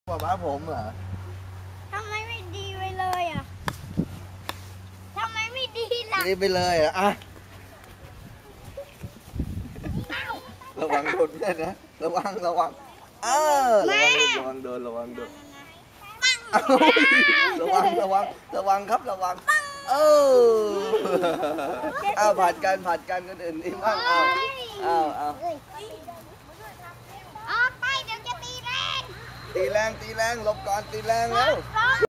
ป้าผมเหรอทำไมไม่ดีไปเลยอ่ะทำไมไม่ดีล่ะดีไปเลยอ่ะระวังโดนเนี่ยนะระวังระวังระวังโดนระวังโดนระวังระวังระวังครับระวังผัดกันคนอื่นนี่บ้างเอาออกไปเดี๋ยวจะตีแรงตีแรงหลบก่อนตีแรงแล้ว